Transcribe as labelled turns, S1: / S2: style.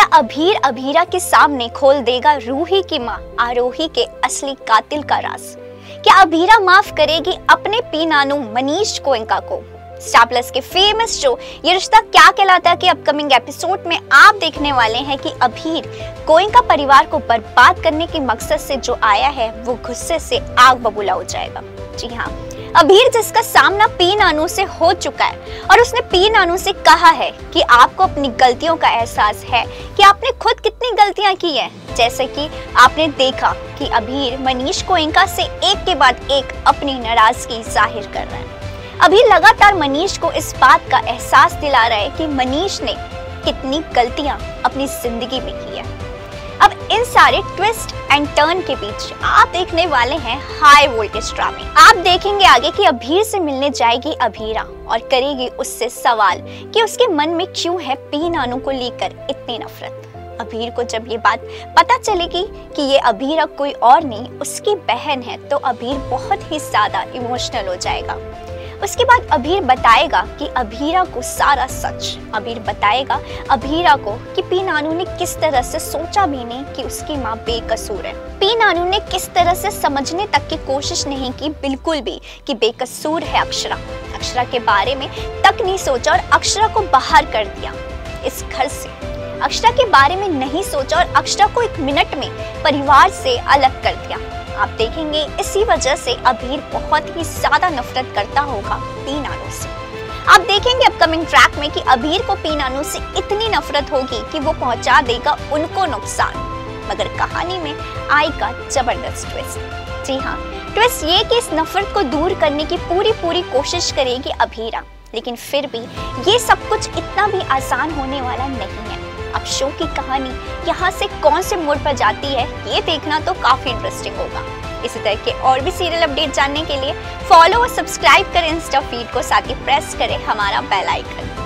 S1: अभीर अभीरा के सामने खोल देगा रूही की माँ आरोही के असली कातिल का राज? क्या अभीरा माफ करेगी अपने पी नानू मनीष गोयनका को? स्टार प्लस के फेमस शो ये रिश्ता क्या कहलाता है के अपकमिंग एपिसोड में आप देखने वाले हैं कि अभीर गोयनका परिवार को बर्बाद करने के मकसद से जो आया है वो गुस्से से आग बबूला हो जाएगा। जी हाँ, अभीर जिसका सामना पी नानू से हो चुका है और उसने पी नानू से कहा है कि आपको अपनी गलतियों का एहसास है कि आपने खुद कितनी गलतियां की है। जैसे कि आपने देखा कि अभीर मनीष गोयनका से एक के बाद एक अपनी नाराजगी जाहिर कर रहा है। अभीर लगातार मनीष को इस बात का एहसास दिला रहा है कि मनीष ने कितनी गलतियां अपनी जिंदगी में की है। अब इन सारे ट्विस्ट एंड टर्न के बीच आप देखने वाले हैं हाई वोल्टेज ड्रामे। आप देखेंगे आगे कि अभीर से मिलने जाएगी अभीरा और करेगी उससे सवाल कि उसके मन में क्यों है पी नानू को लेकर इतनी नफरत। अभीर को जब ये बात पता चलेगी कि ये अभीरा कोई और नहीं उसकी बहन है तो अभीर बहुत ही ज्यादा इमोशनल हो जाएगा। उसके बाद अभीर बताएगा कि अभीरा को सारा सच। अभीर बताएगा अभीरा को कि पी नानू ने किस तरह से सोचा भी नहीं कि उसकी माँ बेकसूर है। पी नानू ने किस तरह से समझने तक की कोशिश नहीं की बिल्कुल भी कि बेकसूर है अक्षरा। अक्षरा के बारे में तक नहीं सोचा और अक्षरा को बाहर कर दिया इस घर से। अक्षरा के बारे में नहीं सोचा और अक्षरा को एक मिनट में परिवार से अलग कर दिया। आप देखेंगे इसी वजह से अभीर बहुत ही ज्यादा नफरत करता होगा पी नानू से। आप देखेंगे अपकमिंग ट्रैक में कि अभीर को पी नानू से इतनी नफरत होगी कि वो पहुंचा देगा उनको नुकसान। मगर कहानी में आएगा जबरदस्त ट्विस्ट। जी हाँ, ट्विस्ट ये कि इस नफरत को दूर करने की पूरी कोशिश करेगी अभीरा, लेकिन फिर भी ये सब कुछ इतना भी आसान होने वाला नहीं है। अब शो की कहानी यहाँ से कौन से मोड़ पर जाती है ये देखना तो काफी इंटरेस्टिंग होगा। इसी तरह के और भी सीरियल अपडेट जानने के लिए फॉलो और सब्सक्राइब करें इंस्टा फीड को, साथ ही प्रेस करें हमारा बेल आइकन।